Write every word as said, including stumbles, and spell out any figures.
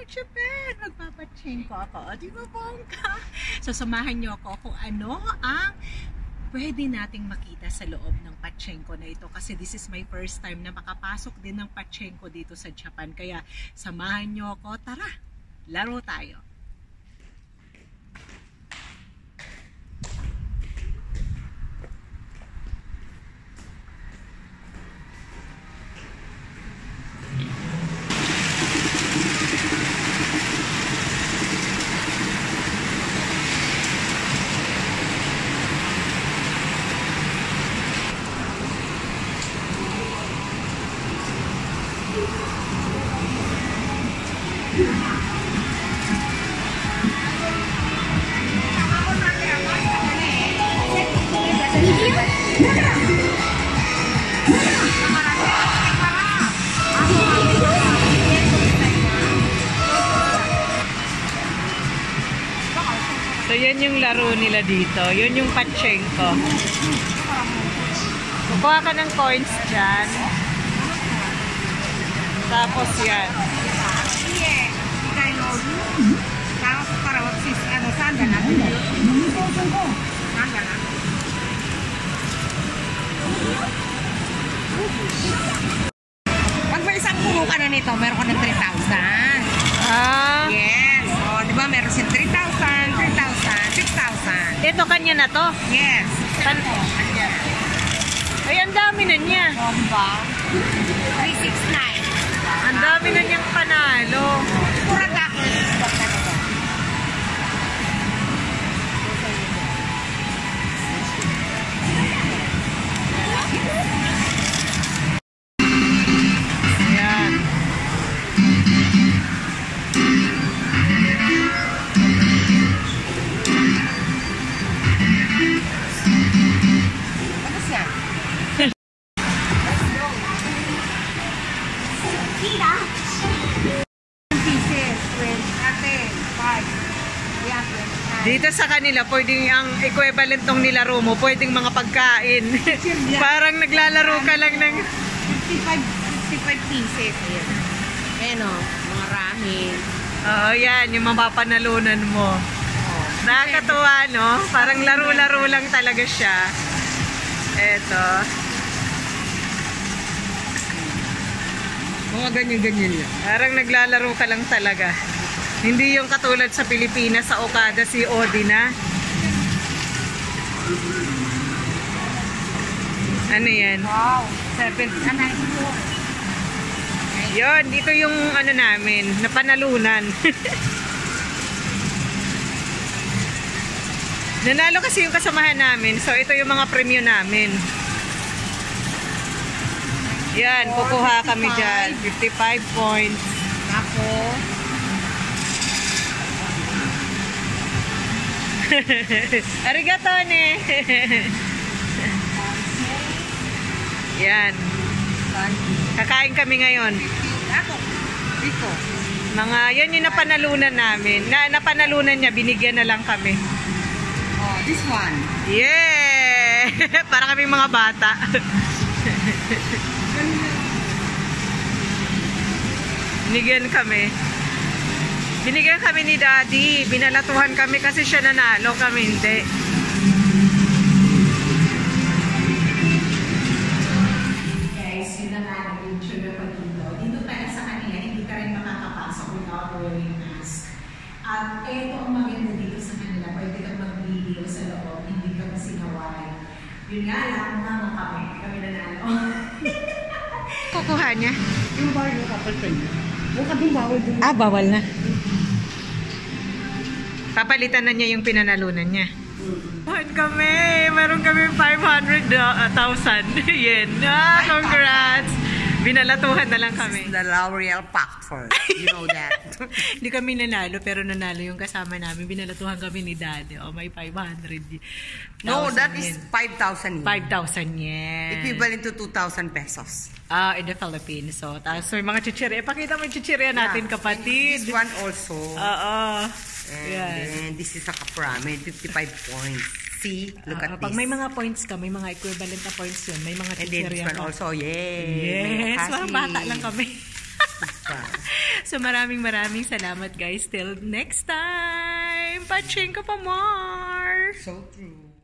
Japan. Magpapachinko ako. O, di ba bongga? So, samahan niyo ako kung ano ang pwede nating makita sa loob ng pachinko na ito. Kasi this is my first time na makapasok din ng pachinko dito sa Japan. Kaya, samahan niyo ako. Tara, laro tayo. So, yan yung laro nila dito. Yun yung pachinko. Kukuha ka ng coins dyan. Tapos yan. Pag may isang puno ka na nito, meron ka ng three thousand. Ah. Yes. O, di ba meron siya three thousand, three thousand, six thousand. Ito kanya na to? Yes. Pan Ay, ang dami na niya. O, di ba? three six nine. Ang dami na niyang panalo. Pura tako. Ayan. Ano siya? Dito sa kanila, pwedeng ang equivalent ng nilaro mo, pwedeng mga pagkain. Parang naglalaro ka lang ng fifty-five, fifty-five pieces. Ayan. Ayan o, mga ramen. Oo, yan, yung mapapanalunan mo. Oh. Nakakatuwa, no? Parang laro-laro lang talaga siya. Eto. Mga ganyan-ganyan lang. Parang naglalaro ka lang talaga. Hindi yung katulad sa Pilipinas, sa Okada, si Odi na. Ano yan? Wow, seven. Ano ito? Yun, dito yung ano namin, napanalunan. Nanalo kasi yung kasamahan namin, so ito yung mga premyo namin. Yan, kukuha kami dyan. fifty-five points. Ako. Arigato ne. Yan. Kakain kami ngayon. Ako. Dito. Mga, yan yung napanalunan namin. Na, napanalunan niya, binigyan na lang kami. Oh, this one. Yeah! Para kaming mga bata. Binigyan kami. Binigyan kami ni Daddy. Binalatuhan kami kasi siya nanalo, kami hindi. Guys, yun na nga yung sugar pa dito. Dito tayo sa kanila, hindi ka rin makakapasok without wearing mask. At eto ang maganda dito sa kanila. Pwede kang mag-video sa loob, hindi ka masinaway. Yun nga lang, mga kami. Kami nanalo. Kukuha niya? Yung bawal yung couple friend. Huwag ka din bawal din. Ah, bawal na. Papalitan na niya yung pinanalunan niya. Buhan kami! Meron kami five hundred thousand yen. Ah, congrats! Binalatuhan na lang kami. This is the L'Oreal factor. You know that. Hindi kami nanalo, pero nanalo yung kasama namin. Binalatuhan kami ni Daddy. Oh, may five hundred. No, that is five thousand yen. five thousand yen. Equivalent to two thousand pesos. Ah, in the Philippines. So, tapos may mga chichirya. Pakita mo yung chichirya natin, Yeah. kapatid. This one also. Oo. And Yan. then this is a kapramen, fifty-five points. See, look Uh, at pag this. may mga points ka, may mga equivalent na points yun. May mga And then this chichirya one ka. also, yay. Yes, May mga bata lang kami. So maraming maraming salamat guys. Till next time. Pachinko pa more. So true.